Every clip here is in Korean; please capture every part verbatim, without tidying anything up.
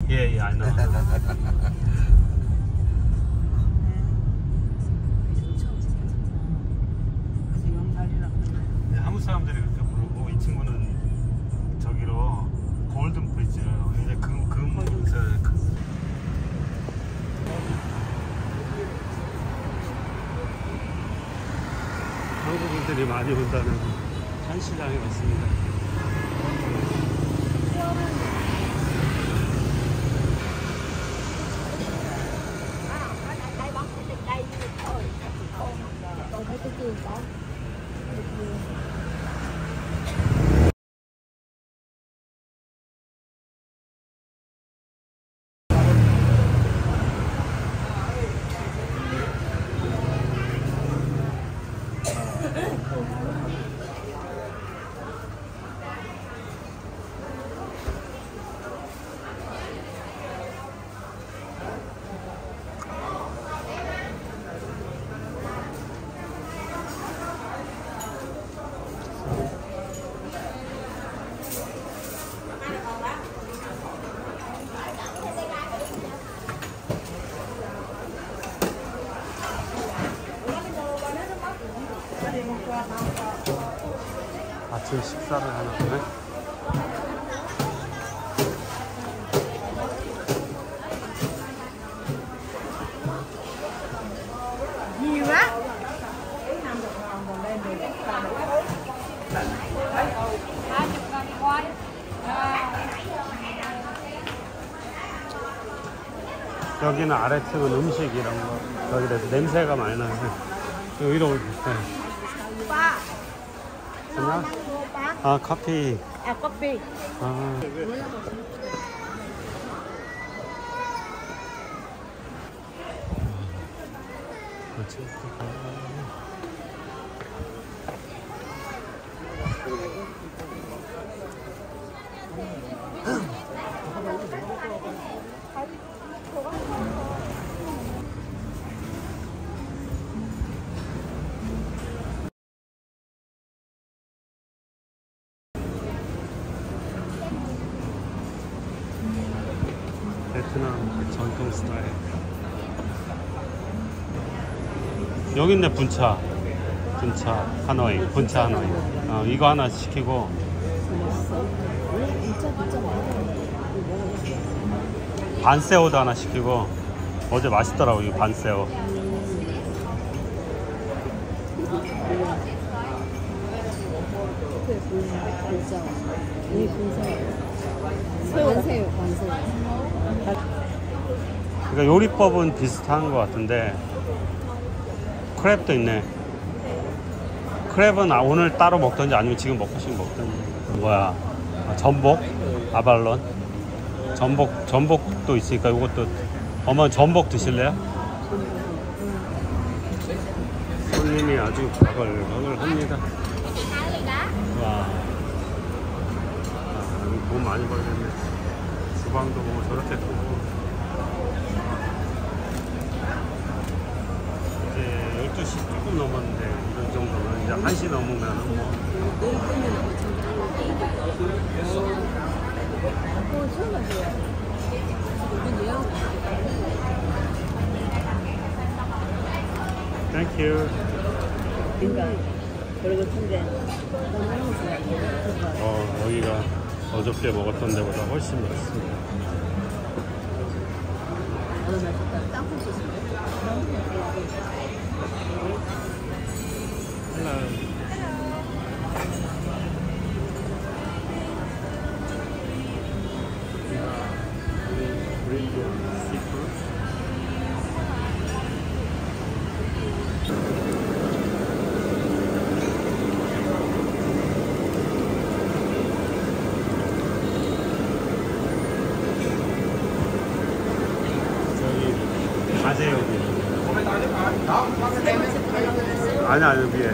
Yeah, yeah, I know. 네, 한국 사람들이 그렇게 부르고 이 친구는 저기로 골든 브릿지예요. 이제 금, 금, 저, 그, 한국인들이 많이 온다는 한시장에 왔습니다. 아침 식사를 하나 보네. Nhiều quá. 여기는 아래층은 음식 이런 거 여기에서 냄새가 많이 나요. 여기로 올 때. 안녕? 아, 커피. À, coffee. 아. 베트남 전통 스타일. 여기 있네. 분차 분차 하노이. 분차 하노이. 어, 이거 하나 시키고 반새우도 하나 시키고. 어제 맛있더라고 이 반새우. 반새우, 반새우. 그러니까 요리법은 비슷한 것 같은데. 크랩도 있네. 크랩은 오늘 따로 먹던지 아니면 지금 먹고 싶으면 먹던지. 뭐야, 전복, 아발론. 전복, 전복도 있으니까 이것도. 어머, 전복 드실래요? 손님이 아주 바글바글 합니다. 와, 아, 여기 돈 많이 벌겠네. 주방도 뭐 저렇게 크고. 이제 열두 시 조금 넘었는데 이런 정도면 이제 한 시 넘으면 뭐. Thank you. 어, 여기가 어저께 먹었던 데보다 훨씬 맛있습니다. Hello. 가세요. 아니 아니 위에.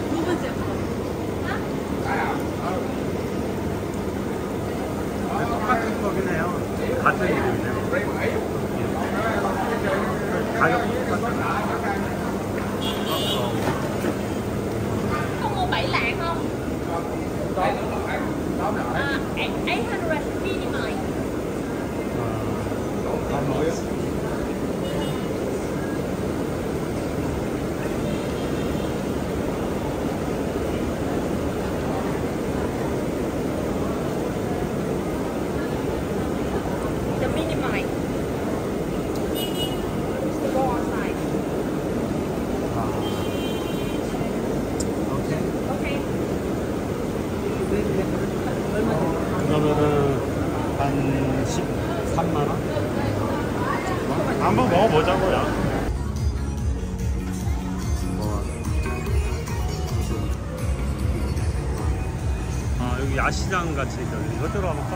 똑같은 거긴 해요. 같은 이름이네요. 가격 똑같아요. Không mua bảy lạng không? À, eight hundred fifty mày. The mini bike. To go outside. 오케이. Okay. 그러면은 한 십삼만 원? 한번 먹어보자고요. 뭐. 아 여기 야시장 같이 이거 들어가볼까?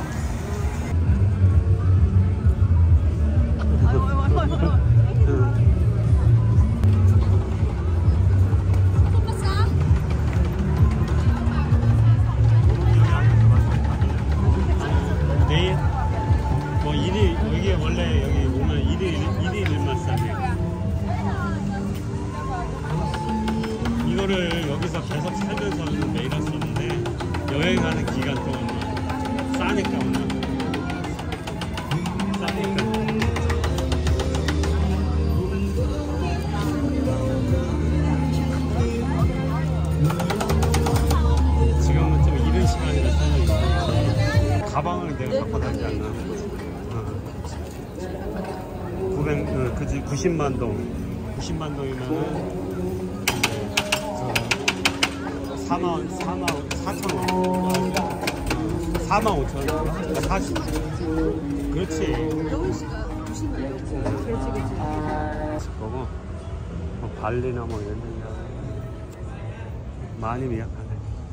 내일 뭐 일일 여기 원래 여기 오면 일일 일일 일마사지. 이거를 여기서 계속 살면서는 매일 할 수 없는데 여행하는 기간 동안 싸니까 오늘 싸니까. 지금은 좀 이른 시간이라 사는 가방을 내가 갖고 다니지 않나. 어. 구백, 그, 그지, 구십만 동. 구십만 동이면은, 사만, 사만, 사천 원. 사만 오천 원. 사십. 그렇지. 그거고, 뭐 발리나 뭐 이런 데 많이 미약하네.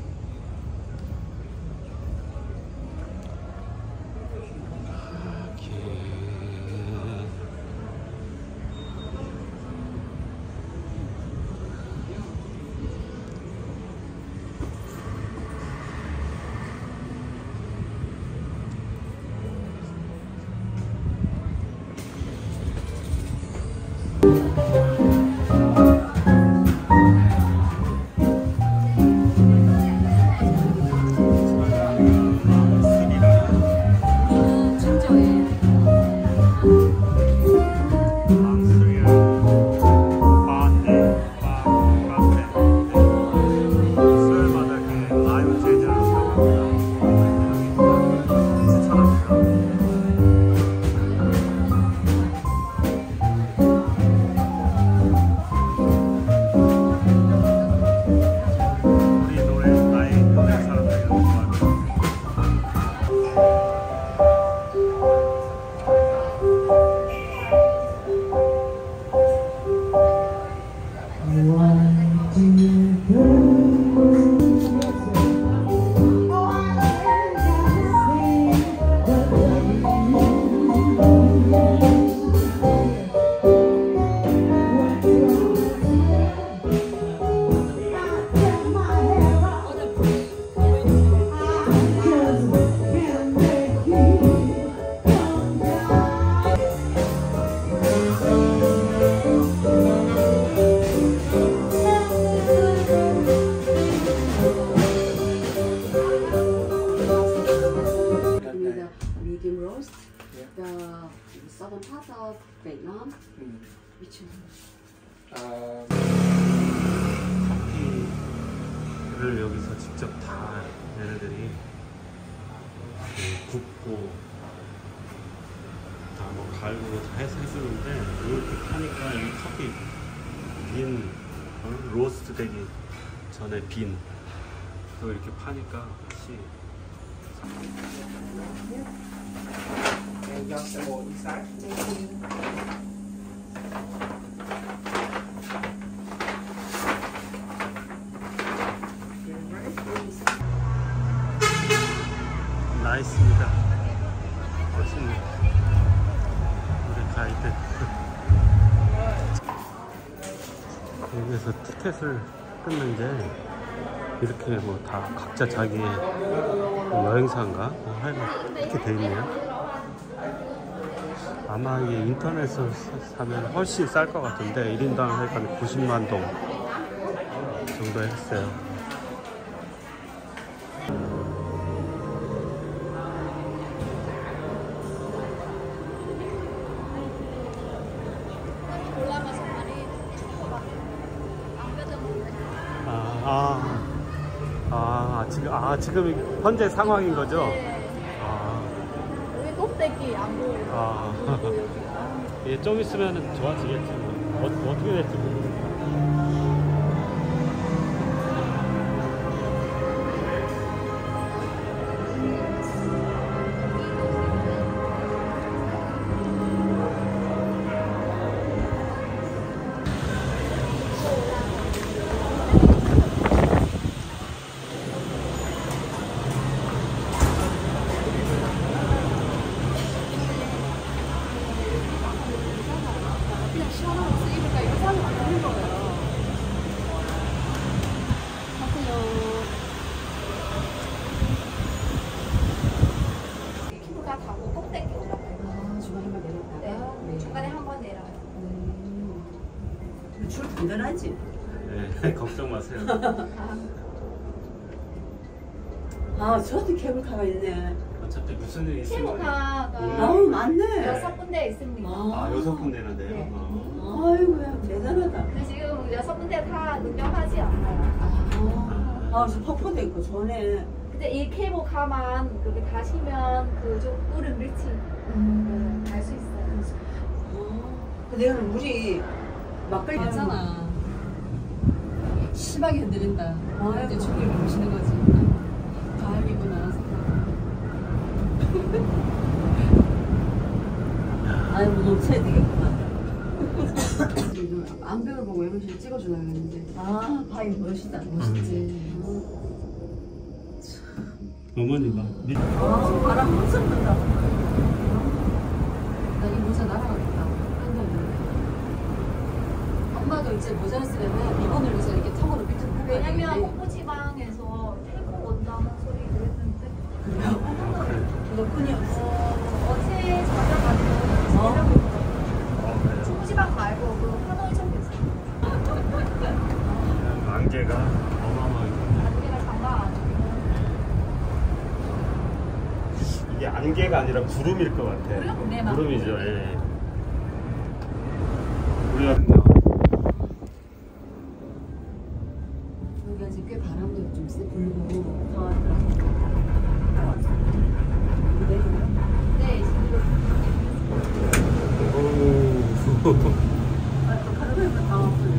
medium roast, the southern part of Vietnam. Mm. Which one? Uh, 커피를 여기서 직접 다 얘네들이 굽고 다 뭐 갈고 다 해서 해주는데 이렇게 파니까 이 커피 빈 어? 로스트 되기 전에 빈 또 이렇게 파니까 역시 and just the more inside. 나이스입니다. 멋있네. 우리 가이드. 여기서 티켓을 끊는 게 이렇게 뭐 다 각자 자기의 여행사인가? 뭐 하여간 이렇게 돼 있네요. 아마 이게 인터넷으로 사면 훨씬 쌀 것 같은데 일 인당 하여간 구십만 동 정도 했어요. 아 지금 아 지금 현재 상황인 거죠? 네. 아, 여기 꼭대기 안 보여. 아. 그리고 여기. 아, 이게 좀 있으면 좋아지겠지 뭐. 어, 어떻게 될지 모르겠네. 그냥 시원하고 쓰이니까 이거 사면 안 되는 거예요. 하세요. 피부가 가고 꼭대기 올라가요. 아, 중간에 내렸다가. 네. 중간에 한 번 내려요. 네. 줄 든든하지? 네, 걱정 마세요. 아, 저도 케이블카가 있네. 어차피 무슨 일이 있으면 케이블카가 아우, 맞네. 여섯 군데 있습니다. 아 여섯 군데나 돼요? 네. 어. 아이고야, 대단하다. 근데 지금 여섯 군데 다 운영하지 않아요. 아, 아, 저 폭포도 있고 좋네. 근데 이 케이블카만 그렇게 가시면 그좀 꿀은 밀치 음. 갈 수 있어요. 아, 근데 이거는 물이 막걸리 괜찮아. 심하게 흔들린다. 아, 이제 충격이 오시는 거지. 가을이구나. 아유, 녹차야 되겠구나. 안벽을 보고 이런 찍어주려고 했는데. 아, 바위 멋있다. 멋있지. 어머니가 밑 아, 바람 엄청 분다. 나 이 모자 날아가겠다. 한번. 엄마도 이제 모자를 쓰려면 이번을 위해서 이렇게 턱으로 밑으로 펴야 왜냐면 되는데. 홍보지방에서 태국 온다는 소리 들었는데 그렇군요. 어, 어제 저녁 가지고 어? 중부지방 말고 그 하노이 쪽에 있어요. 안개가 어마어마하게 안개가 장난 아니고. 이게 안개가 아니라 구름일 것 같아. 구름? 네, 맞- 구름이죠. 예. 우리가 여기가 지금 꽤 바람도 좀 세, 불고. 더 네, 지금 오. 아, 또 카르마이가 다 왔어요.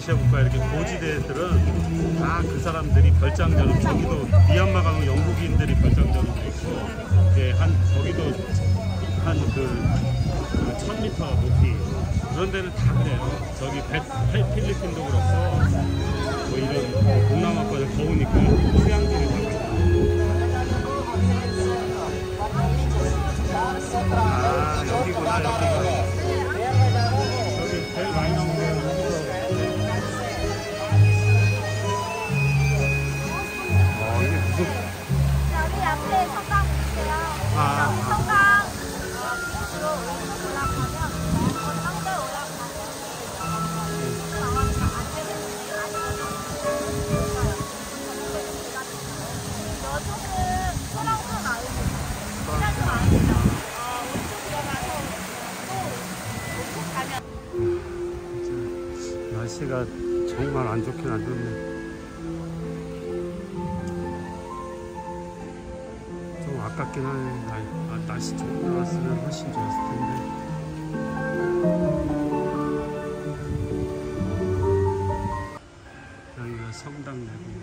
말레이시아 국가 이렇게 고지대들은 다 그 사람들이 별장전을 저기도 미얀마 가면 영국인들이 별장전을 있고 이제 한 거기도 한그 천 미터 높이 그런 데는 다 그래요. 저기 배, 배, 필리핀도 그렇고 뭐 이런 동남아권은 더우니까 휴양지를 가고 아 여기구나 여기가 여기 제일 많이 나오는 거 어 이게 무슨 여기 앞에 성당 있어요. 아, 성당으로 올라가면 건너대 올라가면 나와서 안 되는지 여쪽은 소랑선 아니고 소랑선 아니고 오른쪽 들어가서 또 오른쪽 가면 날씨가 정말 안 좋긴 안 좋네. 좀 아깝긴 하네. 날, 아, 날씨 좋게 나왔으면 훨씬 좋았을 텐데. 여기가 성당 내부.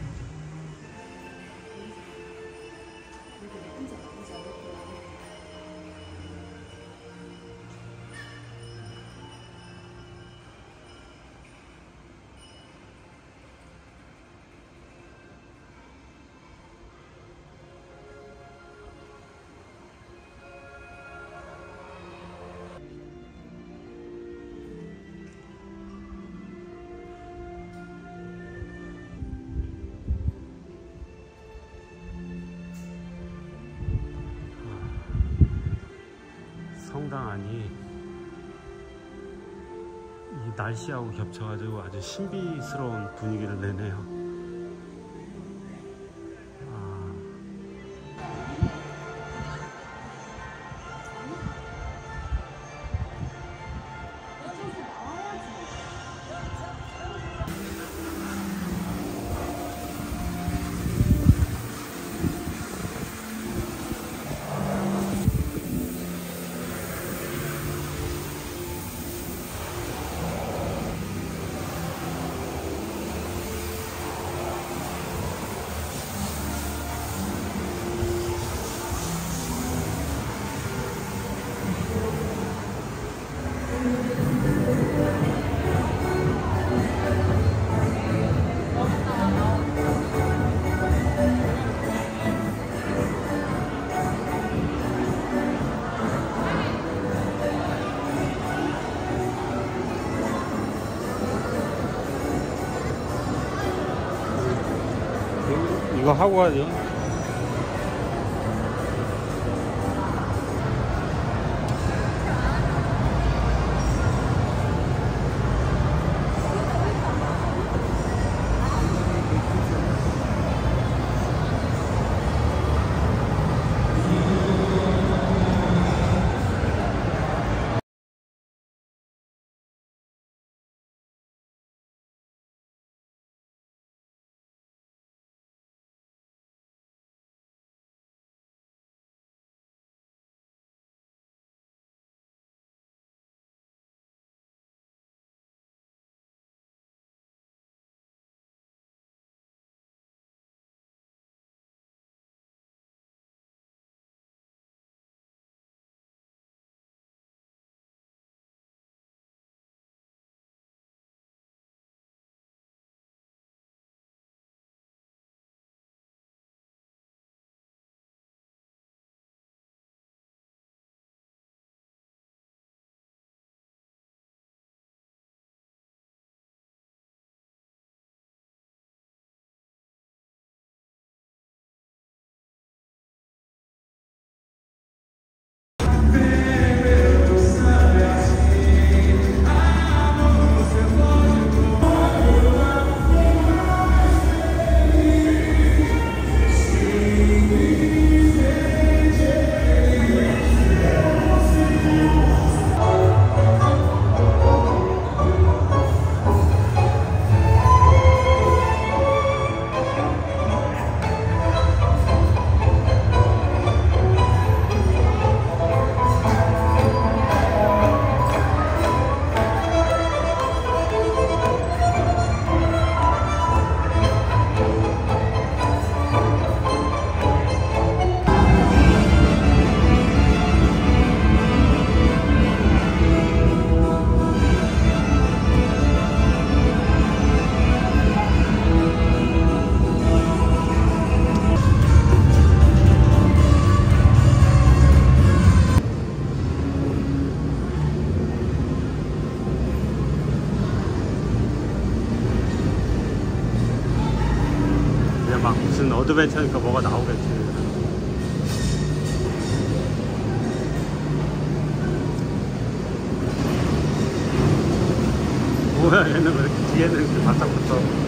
성당 안이 이 날씨하고 겹쳐가지고 아주 신비스러운 분위기를 내네요. 이거 하고 가죠. 얘는 어드벤처니까 뭐가 나오겠지. 뭐야 얘는 왜 이렇게 뒤에는 이렇게 바짝 붙어.